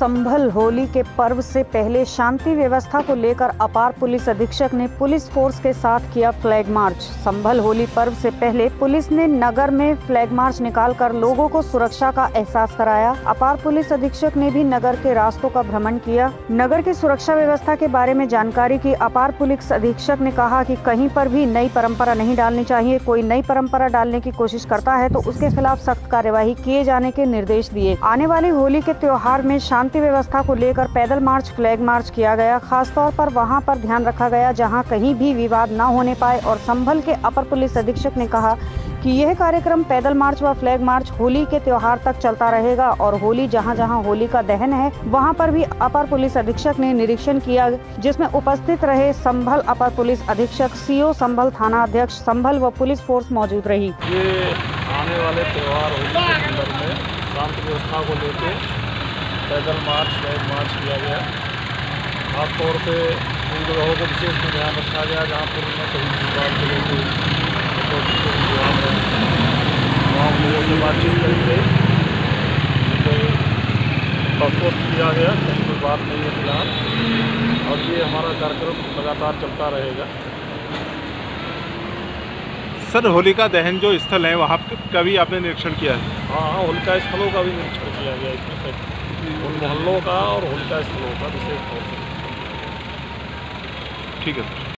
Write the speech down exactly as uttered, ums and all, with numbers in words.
संभल होली के पर्व से पहले शांति व्यवस्था को लेकर अपार पुलिस अधीक्षक ने पुलिस फोर्स के साथ किया फ्लैग मार्च। संभल होली पर्व से पहले पुलिस ने नगर में फ्लैग मार्च निकालकर लोगों को सुरक्षा का एहसास कराया। अपार पुलिस अधीक्षक ने भी नगर के रास्तों का भ्रमण किया, नगर की सुरक्षा व्यवस्था के बारे में जानकारी की। अपार पुलिस अधीक्षक ने कहा कि कहीं पर भी नई परंपरा नहीं डालनी चाहिए। कोई नई परंपरा डालने की कोशिश करता है तो उसके खिलाफ सख्त कार्यवाही किए जाने के निर्देश दिए। आने वाली होली के त्योहार में शांति व्यवस्था को लेकर पैदल मार्च, फ्लैग मार्च किया गया। खासतौर पर वहां पर ध्यान रखा गया जहां कहीं भी विवाद न होने पाए। और संभल के अपर पुलिस अधीक्षक ने कहा कि यह कार्यक्रम पैदल मार्च व फ्लैग मार्च होली के त्योहार तक चलता रहेगा और होली जहां जहां होली का दहन है वहां पर भी अपर पुलिस अधीक्षक ने निरीक्षण किया, जिसमें उपस्थित रहे संभल अपर पुलिस अधीक्षक, सीओ संभल, थाना अध्यक्ष संभल व पुलिस फोर्स मौजूद रही। ये आने वाले त्योहार होली के संदर्भ में शांति व्यवस्था को लेकर पैदल मार्च, फ्लैग मार्च किया गया। खासतौर पे उन जगहों को विशेष में ध्यान रखा गया जहाँ पर उन्हें कहीं विवाद को लेकर वहाँ लोगों से बातचीत करके प्रस्तुत किया गया, कहीं कोई बात नहीं है फिलहाल। और ये हमारा कार्यक्रम लगातार चलता रहेगा। सर, होलिका दहन जो स्थल है वहाँ का भी आपने निरीक्षण किया है? हाँ हाँ, होलिका स्थलों का भी निरीक्षण किया गया इसमें, उन मोहल्लों का और होलिका स्थलों का विशेष तौर से। ठीक है सर।